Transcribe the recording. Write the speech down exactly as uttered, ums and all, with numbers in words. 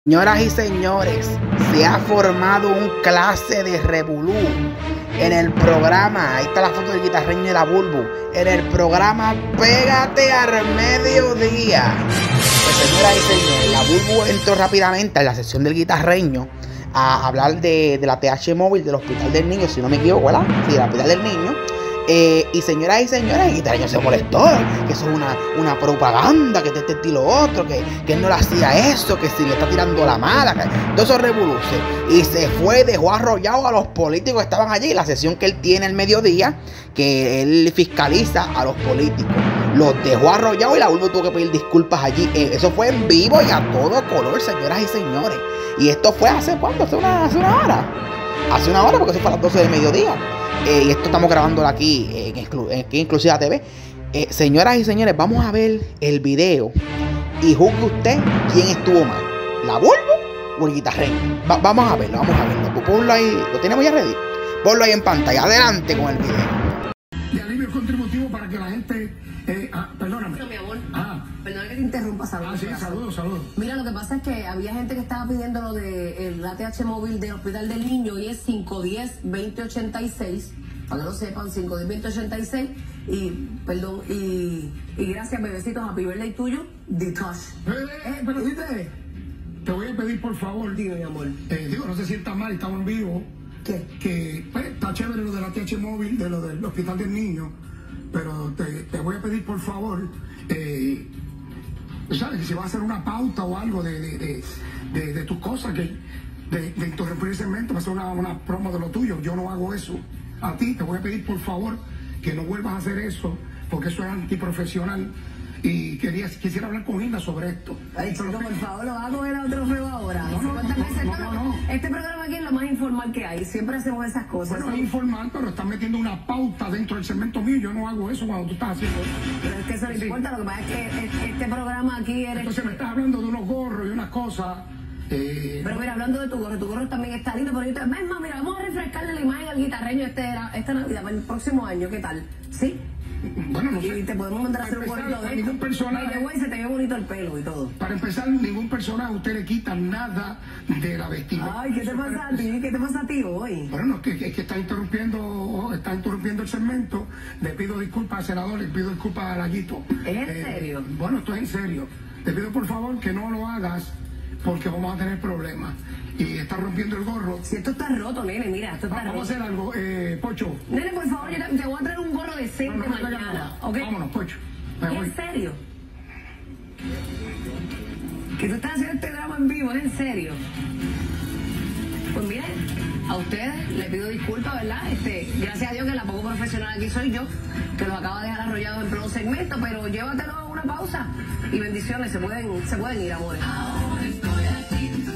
Señoras y señores, se ha formado un clase de revolú en el programa. Ahí está la foto del guitarreño y la Bulbu. En el programa Pégate al Mediodía. Pues, señoras y señores, la Bulbu entró rápidamente en la sesión del guitarreño a hablar de, de la T H móvil del Hospital del Niño, si no me equivoco, ¿verdad? Sí, del Hospital del Niño. Eh, y señoras y señores, el guitarreño se molestó, que eso es una, una propaganda, que de este estilo otro, que, que él no le hacía eso, que si le está tirando la mala, que todos esos revoluces. Y se fue, dejó arrollado a los políticos que estaban allí, la sesión que él tiene el mediodía, que él fiscaliza a los políticos. Los dejó arrollados y la Bulbu tuvo que pedir disculpas allí. Eh, eso fue en vivo y a todo color, señoras y señores. Y esto fue hace cuánto, hace una, hace una hora. Hace una hora, porque eso fue a las doce del mediodía. Eh, y esto estamos grabándolo aquí en, exclu en Inclusiva T V. Eh, señoras y señores, vamos a ver el video y juzgue usted quién estuvo mal, la Bulbu o el guitarreño. Va vamos a verlo, vamos a verlo. Ponlo ahí, lo tenemos ya ready. Ponlo ahí en pantalla, adelante con el video. De alivio contributivo para que la gente... Eh, ah, perdóname. No, mi amor. Ah. Perdona que te interrumpa, saludos. Ah, sí, saludos, saludos. Mira, lo que pasa es que había gente que estaba pidiendo lo de el A T H móvil del Hospital del Niño y es cinco uno cero, dos cero ocho seis. Para que lo sepan, cinco uno cero, dos cero ocho seis. Y, perdón, y, y gracias, bebecitos, happy birthday tuyo, Detosh. Eh, eh, pero ¿viste? Te voy a pedir, por favor. Dime, mi amor. Eh, digo, no se sienta mal, estamos en vivo. ¿Qué? Que pues, está chévere lo de la T H móvil, de lo del Hospital del Niño. Pero te, te voy a pedir, por favor, eh, ¿sabes? Si va a hacer una pauta o algo de, de, de, de, de tus cosas, que de, de interrumpir el segmento, va a ser una, una promo de lo tuyo. Yo no hago eso. A ti te voy a pedir, por favor, que no vuelvas a hacer eso, porque eso es antiprofesional. Y quería, quisiera hablar con Hilda sobre esto. Ay, chico, por favor, lo hago ver a otro juego ahora. No, no, no, no, no, no. Este programa aquí es lo más informal que hay. Siempre hacemos esas cosas. Bueno, es informal, pero estás metiendo una pauta dentro del segmento mío. Yo no hago eso cuando tú estás haciendo eso. Pero es que eso no Sí. importa. Lo que pasa es que este programa aquí eres... Entonces me estás hablando de unos gorros y unas cosas. Eh, Pero mira, hablando de tu gorro, tu gorro también está lindo, pero yo te... Es más, mira, vamos a refrescarle la imagen al guitarreño este, esta Navidad, para el próximo año, ¿qué tal? ¿Sí? Bueno, no sé. Y te podemos mandar a hacer un Para gorrito empezar, de ningún esto. personaje- By the way, se te ve bonito el pelo y todo. Para empezar, ningún personaje usted le quita nada de la vestimenta. Ay, ¿qué te pasa a ti? ¿Qué te pasa a ti hoy? Bueno, no, es que, es que está interrumpiendo, está interrumpiendo el segmento. Le pido disculpas al senador, le pido disculpas a Lallito. ¿Es en serio? Bueno, esto es en serio. Te pido por favor que no lo hagas porque vamos a tener problemas. Y está rompiendo el gorro. Si esto está roto, nene, mira, esto está Vamos a roto. hacer algo, eh, Pocho. Nene, por favor, yo te, te voy a traer un gorro decente No, no, no, mañana, no, ¿ok? Vámonos, Pocho. Me voy. ¿En serio? Que tú estás haciendo este drama en vivo, ¿es en serio? Pues miren, a ustedes les pido disculpas, ¿verdad? Este, gracias a Dios que la poco profesional aquí soy yo, que los acaba de dejar arrollados en pleno segmento, pero llévatelo a una pausa y bendiciones, se pueden, se pueden ir, amores. Ahora estoy aquí.